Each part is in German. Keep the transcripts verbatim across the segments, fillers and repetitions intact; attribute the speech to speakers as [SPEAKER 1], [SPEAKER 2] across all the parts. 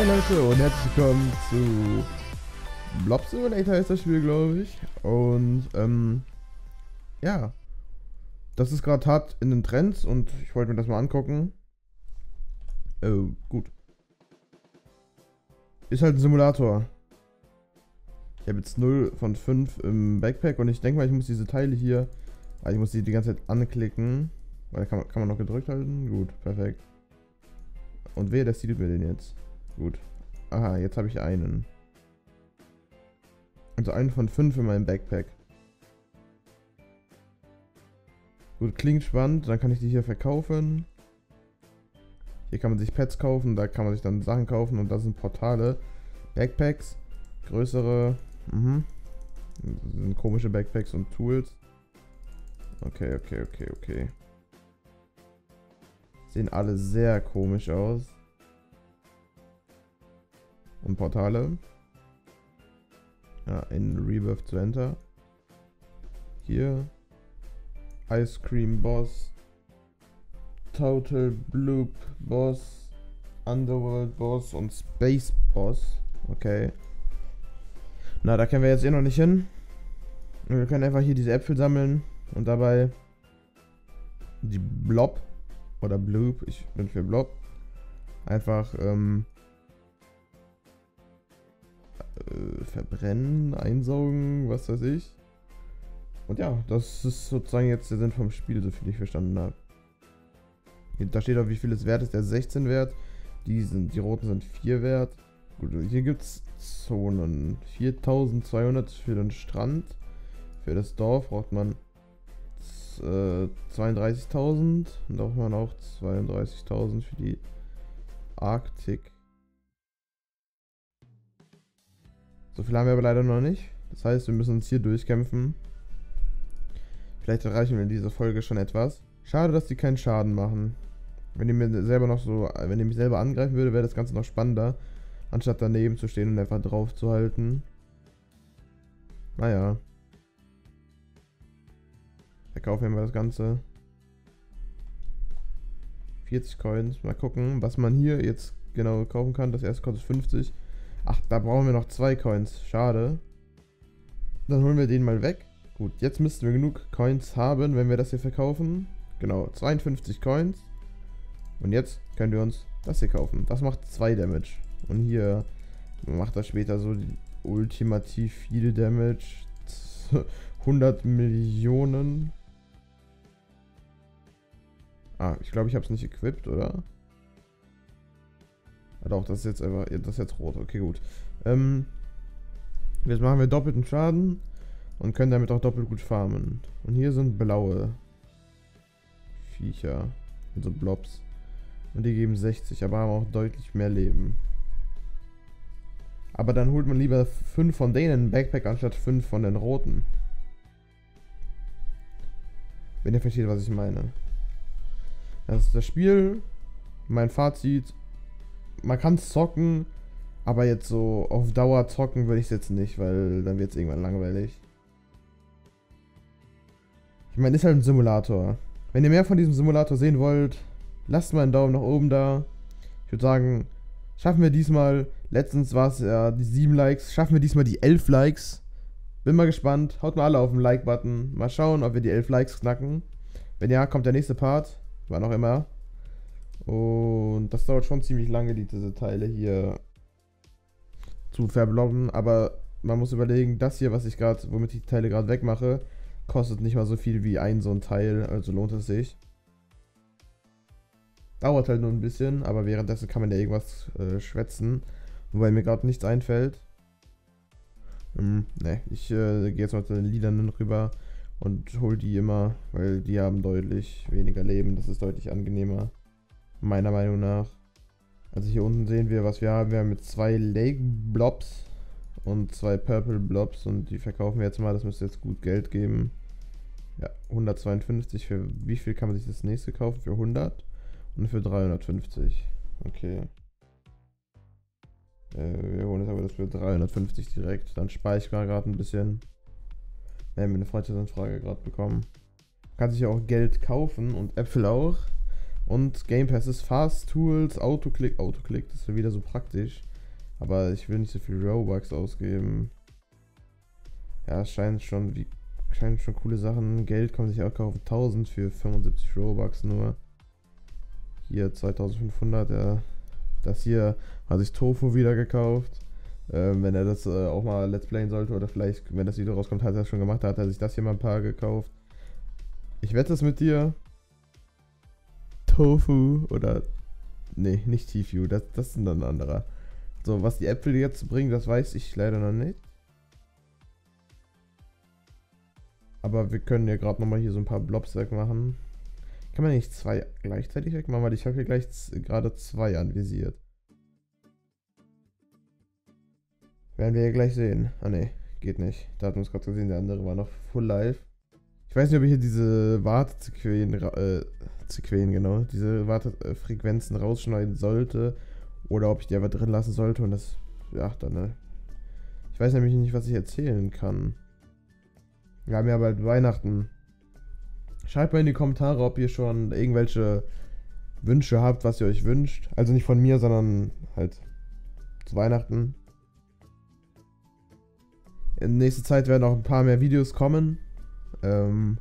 [SPEAKER 1] Leute und herzlich willkommen zu Blob Simulator ist das Spiel, glaube ich. Und ähm, ja, das ist gerade hart in den Trends und ich wollte mir das mal angucken. Äh, gut. Ist halt ein Simulator. Ich habe jetzt null von fünf im Backpack und ich denke mal, ich muss diese Teile hier, also ich muss die die ganze Zeit anklicken. Weil kann man, kann man noch gedrückt halten? Gut, perfekt. Und wer, das sieht mir den jetzt? Gut. Aha, jetzt habe ich einen. Also einen von fünf in meinem Backpack. Gut, klingt spannend. Dann kann ich die hier verkaufen. Hier kann man sich Pets kaufen. Da kann man sich dann Sachen kaufen. Und das sind Portale. Backpacks. Größere. Mhm. Das sind komische Backpacks und Tools. Okay, okay, okay, okay. Sehen alle sehr komisch aus. Und Portale. Ja, in Rebirth to Enter. Hier. Ice Cream Boss. Total Bloop Boss. Underworld Boss und Space Boss. Okay. Na, da können wir jetzt eh noch nicht hin. Wir können einfach hier diese Äpfel sammeln. Und dabei die Blob. Oder Bloop. Ich bin für Blob. Einfach, ähm. verbrennen, einsaugen, was weiß ich. Und ja, das ist sozusagen jetzt der Sinn vom Spiel, so viel ich verstanden habe. Da steht auch, wie viel es wert ist. Der ist sechzehn wert. Die, sind, die roten sind vier wert. Gut, hier gibt es Zonen. viertausendzweihundert für den Strand. Für das Dorf braucht man äh, zweiunddreißigtausend. Und da braucht man auch zweiunddreißigtausend für die Arktik. So viel haben wir aber leider noch nicht. Das heißt, wir müssen uns hier durchkämpfen. Vielleicht erreichen wir in dieser Folge schon etwas. Schade, dass die keinen Schaden machen. Wenn die mir selber noch so, wenn die mich selber angreifen würde, wäre das Ganze noch spannender. Anstatt daneben zu stehen und einfach drauf zu halten. Naja. Verkaufen wir das Ganze. vierzig Coins. Mal gucken, was man hier jetzt genau kaufen kann. Das erste kostet fünfzig. Ach, da brauchen wir noch zwei Coins. Schade. Dann holen wir den mal weg. Gut, jetzt müssten wir genug Coins haben, wenn wir das hier verkaufen. Genau, zweiundfünfzig Coins. Und jetzt können wir uns das hier kaufen. Das macht zwei Damage. Und hier macht das später so ultimativ viel Damage. hundert Millionen. Ah, ich glaube, ich habe es nicht equipped, oder? Ah, doch, das ist jetzt einfach, das ist jetzt rot. Okay, gut. Ähm, jetzt machen wir doppelten Schaden und können damit auch doppelt gut farmen. Und hier sind blaue Viecher, also Blobs. Und die geben sechzig, aber haben auch deutlich mehr Leben. Aber dann holt man lieber fünf von denen im Backpack anstatt fünf von den roten. Wenn ihr versteht, was ich meine. Das ist das Spiel. Mein Fazit. Man kann es zocken, aber jetzt so auf Dauer zocken würde ich es jetzt nicht, weil dann wird es irgendwann langweilig. Ich meine, ist halt ein Simulator. Wenn ihr mehr von diesem Simulator sehen wollt, lasst mal einen Daumen nach oben da. Ich würde sagen, schaffen wir diesmal, letztens war es ja die sieben Likes, schaffen wir diesmal die elf Likes. Bin mal gespannt, haut mal alle auf den Like-Button. Mal schauen, ob wir die elf Likes knacken. Wenn ja, kommt der nächste Part, wann auch immer. Und das dauert schon ziemlich lange, diese Teile hier zu verblobben. Aber man muss überlegen, das hier, was ich gerade, womit ich die Teile gerade wegmache, kostet nicht mal so viel wie ein so ein Teil. Also lohnt es sich. Dauert halt nur ein bisschen, aber währenddessen kann man ja irgendwas äh, schwätzen. Wobei mir gerade nichts einfällt. Hm, ne, ich äh, gehe jetzt mal zu den Lilanen rüber und hol die immer, weil die haben deutlich weniger Leben. Das ist deutlich angenehmer. Meiner Meinung nach. Also hier unten sehen wir, was wir haben. Wir haben mit zwei Lake Blobs und zwei Purple Blobs und die verkaufen wir jetzt mal. Das müsste jetzt gut Geld geben. Ja, hundertzweiundfünfzig. Für wie viel kann man sich das nächste kaufen? Für hundert und für dreihundertfünfzig. Okay. Äh, wir holen jetzt aber das für dreihundertfünfzig direkt. Dann spare ich gerade ein bisschen. Wir haben eine Freundschaftsanfrage gerade bekommen. Kann sich ja auch Geld kaufen und Äpfel auch. Und Game Pass ist Fast Tools, Autoclick, Autoclick, das ist ja wieder so praktisch. Aber ich will nicht so viel Robux ausgeben. Ja, es scheint schon wie scheinen schon coole Sachen. Geld kann man sich auch kaufen. tausend für fünfundsiebzig Robux nur. Hier zweitausendfünfhundert, ja. Das hier hat sich Tofu wieder gekauft. Ähm, wenn er das äh, auch mal Let's Playen sollte oder vielleicht, wenn das Video rauskommt, hat er das schon gemacht, da hat er sich das hier mal ein paar gekauft. Ich wette es mit dir. Tofu oder. Nee, nicht Tfue, das, das ist ein anderer. So, was die Äpfel jetzt bringen, das weiß ich leider noch nicht. Aber wir können ja gerade nochmal hier so ein paar Blobs wegmachen. Kann man nicht zwei gleichzeitig wegmachen, weil ich habe hier gleich gerade zwei anvisiert. Werden wir ja gleich sehen. Ah ne, geht nicht. Da hatten wir es gerade gesehen, der andere war noch full live. Ich weiß nicht, ob ich hier diese Wartesequenzen, äh, Sequenzen, genau, diese Wartefrequenzen rausschneiden sollte. Oder ob ich die einfach drin lassen sollte und das, ja, dann, ne. Ich weiß nämlich nicht, was ich erzählen kann. Wir haben ja bald Weihnachten. Schreibt mal in die Kommentare, ob ihr schon irgendwelche Wünsche habt, was ihr euch wünscht. Also nicht von mir, sondern halt zu Weihnachten. In nächster Zeit werden auch ein paar mehr Videos kommen. Ähm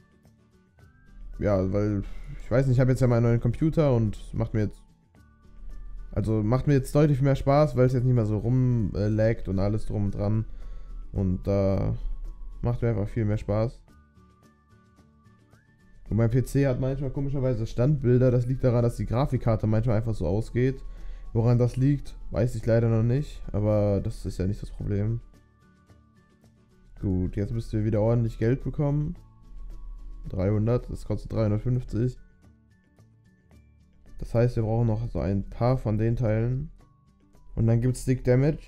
[SPEAKER 1] ja, weil, ich weiß nicht, ich habe jetzt ja meinen neuen Computer und macht mir jetzt, also macht mir jetzt deutlich mehr Spaß, weil es jetzt nicht mehr so rumlaggt und alles drum und dran. Und da äh, macht mir einfach viel mehr Spaß. Und mein P C hat manchmal komischerweise Standbilder, das liegt daran, dass die Grafikkarte manchmal einfach so ausgeht. Woran das liegt, weiß ich leider noch nicht, aber das ist ja nicht das Problem. Gut, jetzt müsst ihr wieder ordentlich Geld bekommen. dreihundert, das kostet dreihundertfünfzig. Das heißt, wir brauchen noch so ein paar von den Teilen. Und dann gibt es Stick Damage.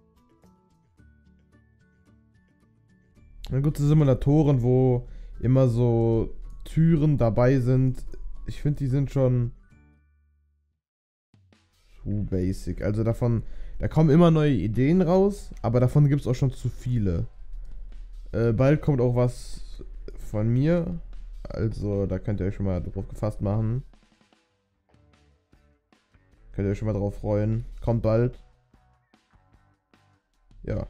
[SPEAKER 1] Dann gibt es Simulatoren, wo immer so Türen dabei sind. Ich finde, die sind schon zu basic. Also davon, da kommen immer neue Ideen raus, aber davon gibt es auch schon zu viele. Äh, bald kommt auch was von mir. Also da könnt ihr euch schon mal drauf gefasst machen. Könnt ihr euch schon mal drauf freuen. Kommt bald. Ja.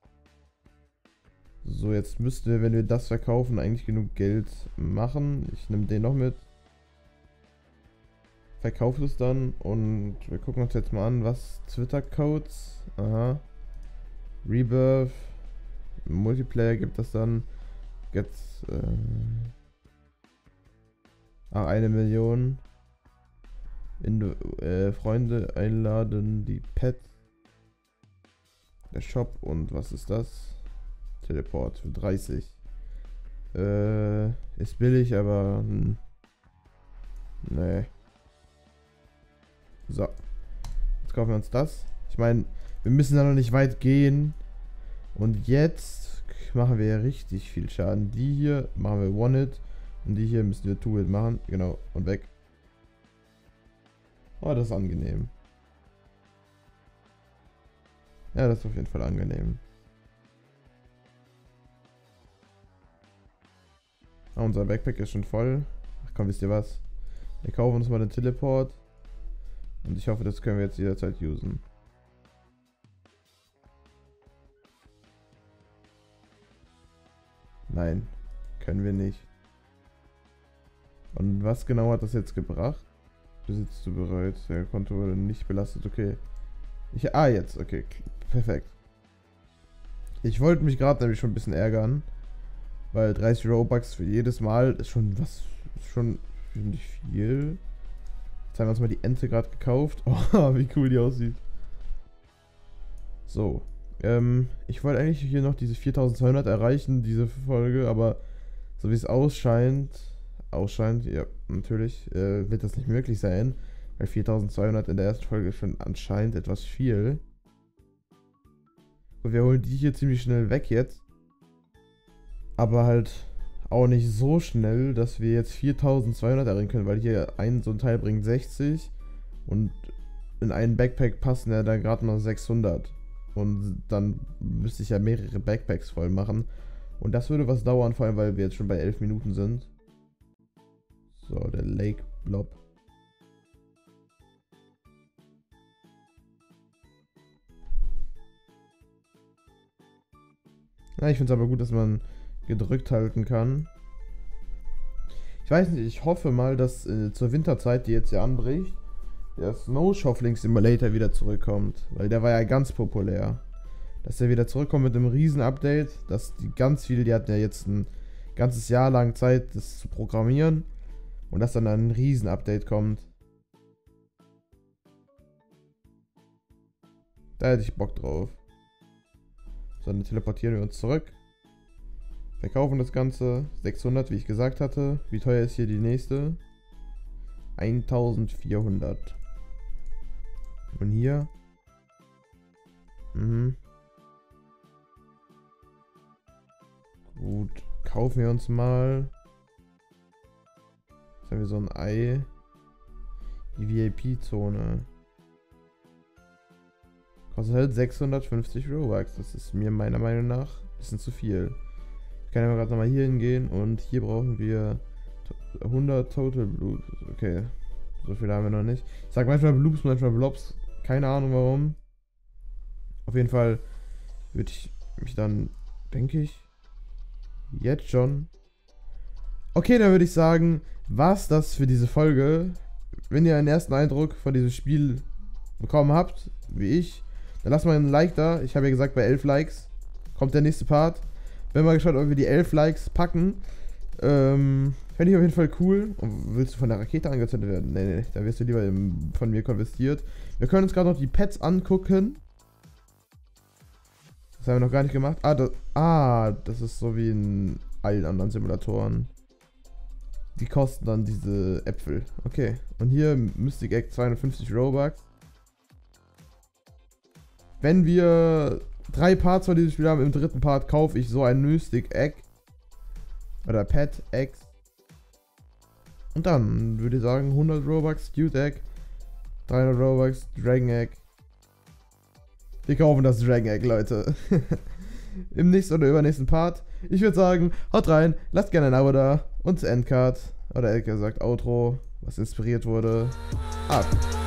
[SPEAKER 1] So, jetzt müssten wir, wenn wir das verkaufen, eigentlich genug Geld machen. Ich nehme den noch mit. Verkaufe es dann und wir gucken uns jetzt mal an, was Twitter-Codes. Aha. Rebirth. Multiplayer gibt es dann. Jetzt. Äh, ah, eine Million. In, äh, Freunde einladen, die Pets. Der Shop und was ist das? Teleport für dreißig. Äh, ist billig, aber. Hm, nee. So. Jetzt kaufen wir uns das. Ich meine, wir müssen da noch nicht weit gehen. Und jetzt machen wir ja richtig viel Schaden. Die hier machen wir One-Hit. Und die hier müssen wir Two-Hit machen. Genau. Und weg. Oh, das ist angenehm. Ja, das ist auf jeden Fall angenehm. Ah, unser Backpack ist schon voll. Ach komm, wisst ihr was? Wir kaufen uns mal den Teleport. Und ich hoffe, das können wir jetzt jederzeit usen. Nein, können wir nicht. Und was genau hat das jetzt gebracht? Besitzt du bereits? Der Konto wurde nicht belastet. Okay. Ich, ah, jetzt. Okay. Perfekt. Ich wollte mich gerade nämlich schon ein bisschen ärgern. Weil dreißig Robux für jedes Mal ist schon was. Ist schon ziemlich viel. Jetzt haben wir uns mal die Ente gerade gekauft. Oh, wie cool die aussieht. So. Ähm, ich wollte eigentlich hier noch diese viertausendzweihundert erreichen, diese Folge, aber so wie es ausscheint, ausscheint, ja, natürlich, äh, wird das nicht möglich sein, weil viertausendzweihundert in der ersten Folge ist schon anscheinend etwas viel. Und wir holen die hier ziemlich schnell weg jetzt, aber halt auch nicht so schnell, dass wir jetzt viertausendzweihundert erreichen können, weil hier ein so ein Teil bringt sechzig und in einen Backpack passen ja dann gerade mal sechshundert. Und dann müsste ich ja mehrere Backpacks voll machen. Und das würde was dauern, vor allem weil wir jetzt schon bei elf Minuten sind. So, der Lake Blob. Ja, ich finde es aber gut, dass man gedrückt halten kann. Ich weiß nicht, ich hoffe mal, dass äh, zur Winterzeit, die jetzt ja anbricht, der Snow Shuffling Simulator wieder zurückkommt. Weil der war ja ganz populär. Dass der wieder zurückkommt mit einem riesen Update, dass die ganz viele, die hatten ja jetzt ein ganzes Jahr lang Zeit, das zu programmieren. Und dass dann ein riesen Update kommt. Da hätte ich Bock drauf. So, dann teleportieren wir uns zurück. Verkaufen das Ganze. sechshundert, wie ich gesagt hatte. Wie teuer ist hier die nächste? eintausendvierhundert. Und hier? Mhm. Gut. Kaufen wir uns mal. Jetzt haben wir so ein Ei. Die V I P-Zone. Kostet halt sechshundertfünfzig Robux. Das ist mir meiner Meinung nach ein bisschen zu viel. Ich kann ja gerade nochmal hier hingehen und hier brauchen wir hundert Total Bloops. Okay, so viel haben wir noch nicht. Ich sag manchmal Bloops, manchmal Blobs. Keine Ahnung warum. Auf jeden Fall würde ich mich dann, denke ich, jetzt schon. Okay, dann würde ich sagen, war's das für diese Folge. Wenn ihr einen ersten Eindruck von diesem Spiel bekommen habt, wie ich, dann lasst mal ein Like da. Ich habe ja gesagt, bei elf Likes kommt der nächste Part. Bin mal gespannt, ob wir die elf Likes packen. Ähm, Fände ich auf jeden Fall cool. Und willst du von der Rakete angezündet werden? Nee, nee, da wirst du lieber im, von mir konvertiert. Wir können uns gerade noch die Pets angucken. Das haben wir noch gar nicht gemacht. Ah das, ah, das ist so wie in allen anderen Simulatoren. Die kosten dann diese Äpfel. Okay. Und hier Mystic Egg zweihundertfünfzig Robux. Wenn wir drei Parts von diesem Spiel haben, im dritten Part kaufe ich so ein Mystic Egg. Oder Pet Eggs. Und dann würde ich sagen hundert Robux, Cute Egg. dreihundert Robux, Dragon Egg. Wir kaufen das Dragon Egg, Leute. Im nächsten oder übernächsten Part. Ich würde sagen, haut rein, lasst gerne ein Abo da. Und Endcard. Oder ehrlich gesagt Outro, was inspiriert wurde. Ab.